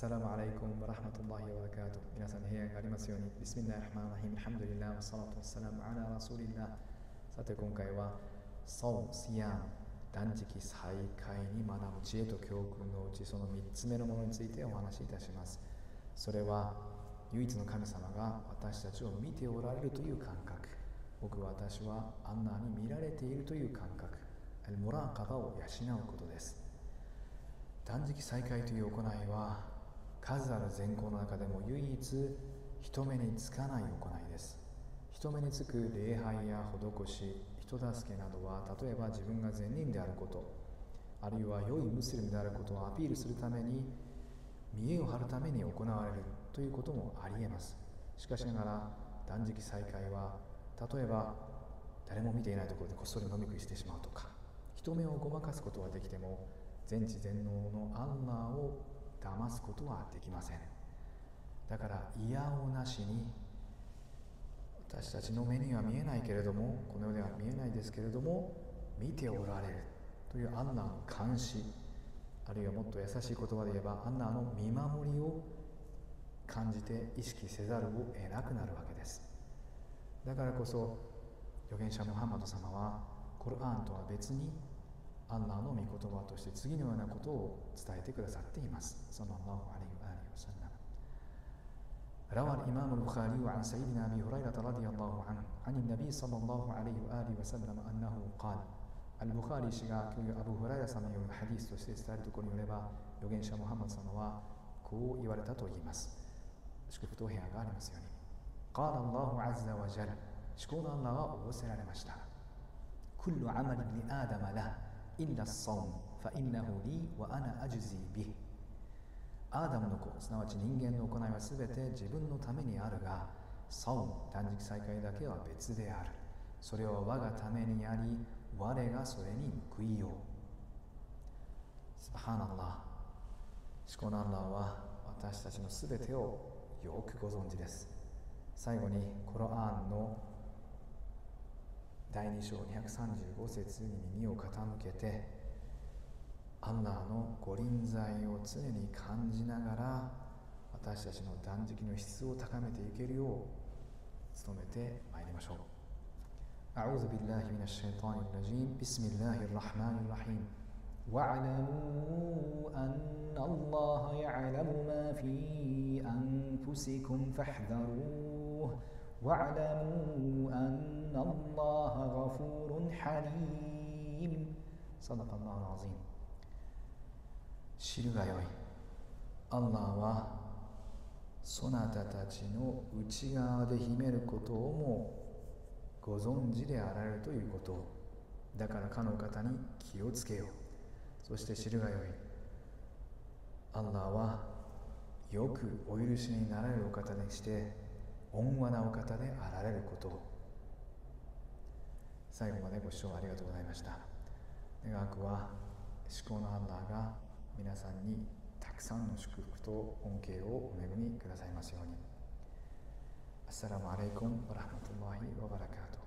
サラムアライコムバラハマトラヒワバラカート。皆さんに平安がありますように。ビスミッラヒルラヒマンラヒム。アルハムドリッラー、ワッサラトワッサラムアララスーリッラー。さて今回はソウ、シヤン、断食再開に学ぶ知恵と教訓のうちその3つ目のものについてお話しいたします。それは唯一の神様が私たちを見ておられるという感覚、私はアンナーに見られているという感覚、アルムラーカバを養うことです。断食再開という行いは数ある善行の中でも唯一人目につかない行いです。人目につく礼拝や施し、人助けなどは例えば自分が善人であること、あるいは良いムスリムであることをアピールするために、見栄を張るために行われるということもありえます。しかしながら断食再開は例えば誰も見ていないところでこっそり飲み食いしてしまうとか、人目をごまかすことはできても全知全能のアンラーを騙すことはできません。だからいやおなしに、私たちの目には見えないけれども、この世では見えないですけれども見ておられるというアンラーの監視、あるいはもっと優しい言葉で言えばアンラーの見守りを感じて意識せざるを得なくなるわけです。だからこそ預言者ムハンマド様はコルアンとは別にアンラーの御言葉として次のようなことを伝えてくださっています。サラッラーアレイヒワサラム。روى الإمام البخاري عن سيدنا أبي هريرة رضي الله عنه عن النبي صلى الله عليه وآله وسلم أنه قال。アルブカーリ氏がアブフライラ様によるハディスとして伝えるところによれば、預言者ムハンマド様はこう言われたと言います。祝福と平安がありますように。قال الله عز وجل。至高のアンラーは仰せられました。كل عمل لآدم له إلا الصوم فإنه لي وأنا أجزي به。アーダムの子、すなわち人間の行いはすべて自分のためにあるが、ソウ、断食再開だけは別である。それは我がためにあり、我がそれに報いよう。スバハナッラー。至高のアンラーは私たちのすべてをよくご存知です。最後にコロアンの第2章235節に耳を傾けて、アンラーのご臨在を常に感じながら私たちの断食の質を高めていけるよう努めてまいりましょう。أعوذ بالله من الشيطان الرجيم بسم الله الرحمن الرحيم واعلموا أن الله يعلم ما في أنفسكم فاحذروه واعلموا أن الله غفور حليم صدق الله العظيم。知るがよい、アンラーはそなたたちの内側で秘めることをもご存知であられるということを、だからかの方に気をつけよう。そして知るがよい、アンラーはよくお許しになられるお方にして温和なお方であられることを。最後までご視聴ありがとうございました。願わくは至高のアンラーが皆さんにたくさんの祝福と恩恵をお恵みくださいますように。アッサラムアレイコムわらはまとラヒワバラカート。